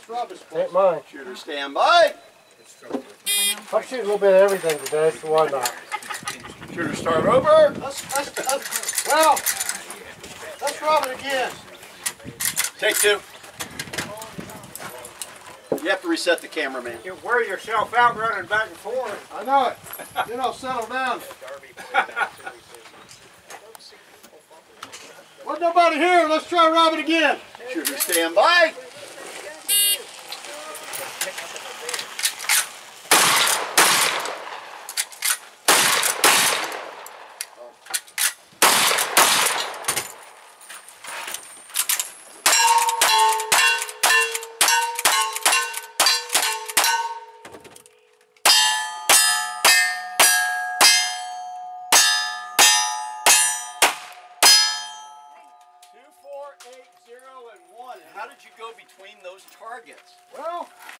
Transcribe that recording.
Ain't mine. Shooter, stand by. I'm shooting a little bit of everything today, so why not? Shooter, start over. Let's rob it again. Take two. You have to reset the cameraman. You wear yourself out running back and forth. I know it. Then I'll settle down. Wasn't nobody here. Let's try rob it again. Shooter, stand by. How did you go between those targets? Well,